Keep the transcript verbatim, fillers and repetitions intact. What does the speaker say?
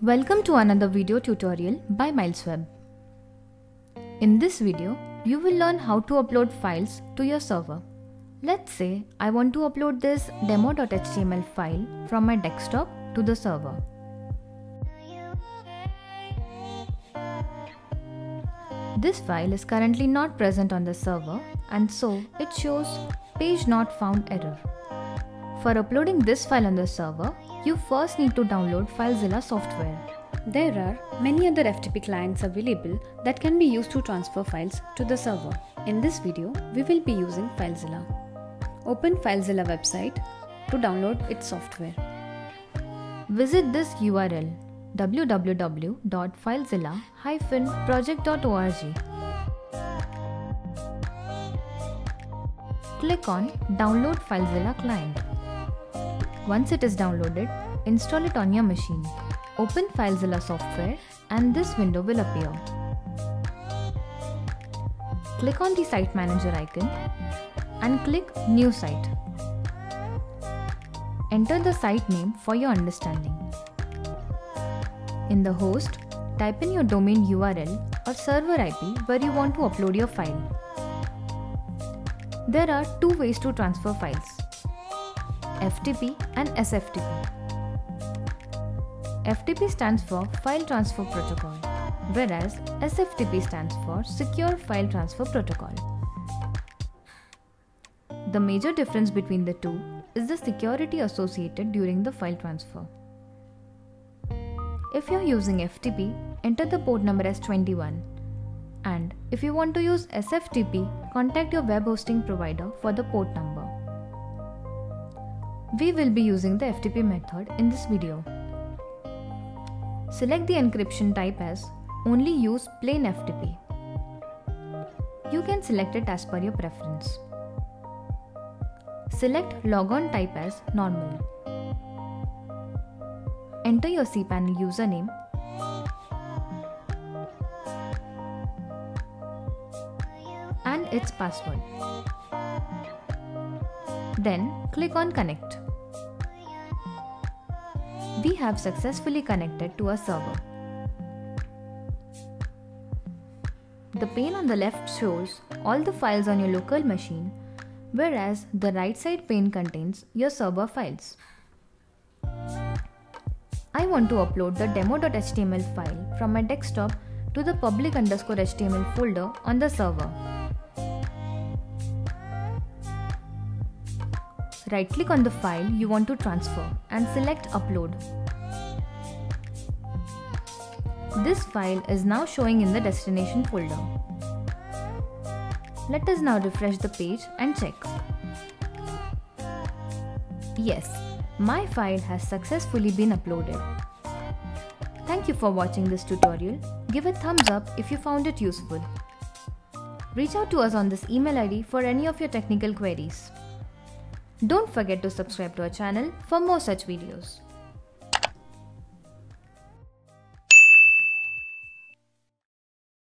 Welcome to another video tutorial by MilesWeb. In this video, you will learn how to upload files to your server. Let's say I want to upload this demo dot H T M L file from my desktop to the server. This file is currently not present on the server and so it shows page not found error. For uploading this file on the server, you first need to download Filezilla software. There are many other F T P clients available that can be used to transfer files to the server. In this video, we will be using Filezilla. Open Filezilla website to download its software. Visit this U R L w w w dot filezilla dash project dot org. Click on Download Filezilla client. Once it is downloaded, install it on your machine. Open Filezilla software and this window will appear. Click on the Site Manager icon and click New Site. Enter the site name for your understanding. In the host, type in your domain U R L or server I P where you want to upload your file. There are two ways to transfer files: F T P and S F T P. F T P stands for File Transfer Protocol, whereas S F T P stands for Secure File Transfer Protocol. The major difference between the two is the security associated during the file transfer. If you are using F T P, enter the port number as twenty-one. And if you want to use S F T P, contact your web hosting provider for the port number. We will be using the F T P method in this video. Select the encryption type as Only Use Plain F T P. You can select it as per your preference. Select Logon type as Normal. Enter your cPanel username and its password. Then click on Connect. We have successfully connected to a server. The pane on the left shows all the files on your local machine, whereas the right side pane contains your server files. I want to upload the demo dot H T M L file from my desktop to the public underscore H T M L folder on the server. Right-click on the file you want to transfer and select Upload. This file is now showing in the destination folder. Let us now refresh the page and check. Yes, my file has successfully been uploaded. Thank you for watching this tutorial. Give a thumbs up if you found it useful. Reach out to us on this email I D for any of your technical queries. Don't forget to subscribe to our channel for more such videos.